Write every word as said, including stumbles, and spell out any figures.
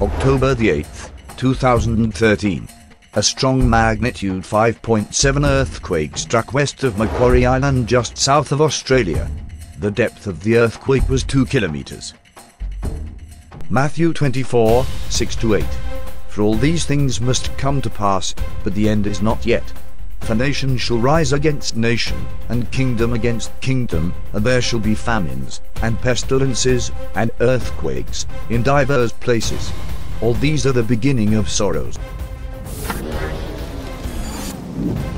October the eighth, two thousand thirteen. A strong magnitude five point seven earthquake struck west of Macquarie Island just south of Australia. The depth of the earthquake was two kilometers. Matthew twenty-four, six to eight. For all these things must come to pass, but the end is not yet. For nation shall rise against nation, and kingdom against kingdom, and there shall be famines, and pestilences, and earthquakes, in divers places. All these are the beginning of sorrows.